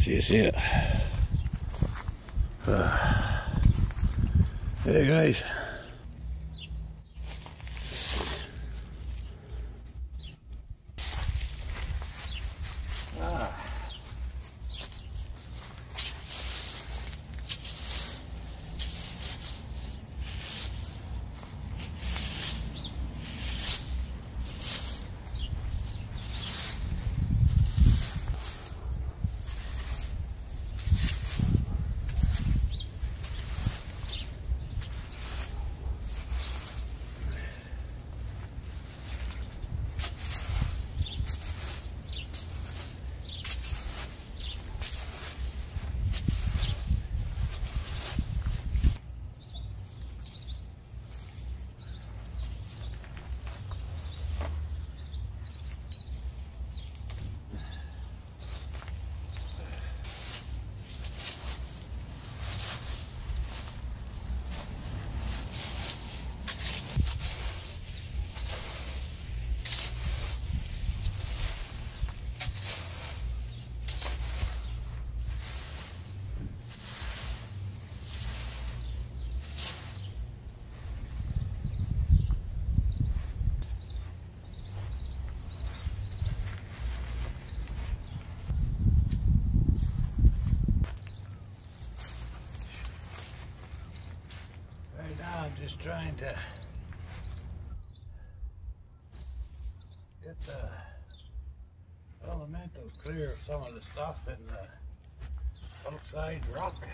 So you see it. Hey guys. I'm just trying to get the elementals clear of some of the stuff in the outside rock.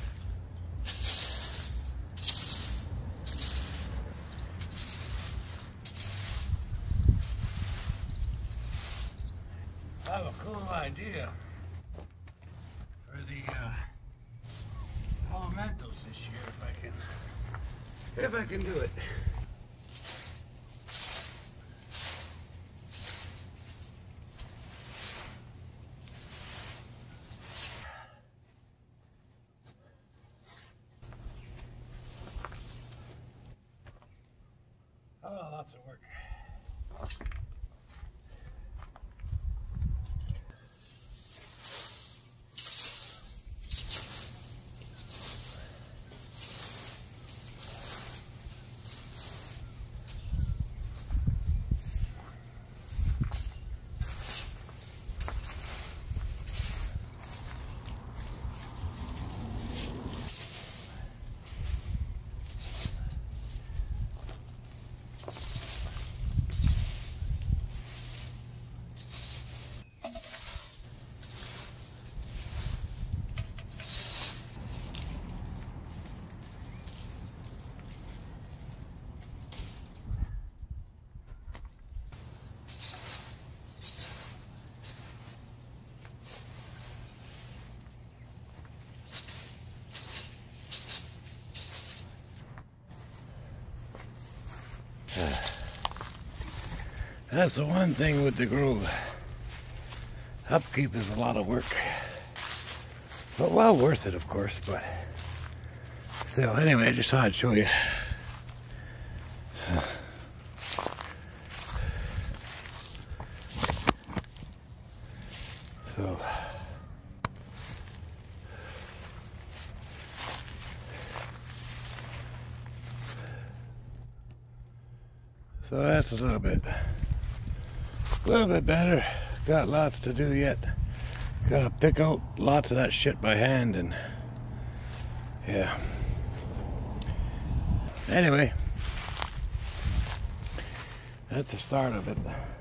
I have a cool idea for the elementals this year if I can do it. Oh, lots of work. That's the one thing with the grove. Upkeep is a lot of work. But well worth it, of course, but still. Anyway, I just thought I'd show you. So that's a little bit better. Got lots to do yet. Gotta pick out lots of that shit by hand, and yeah. Anyway, that's the start of it.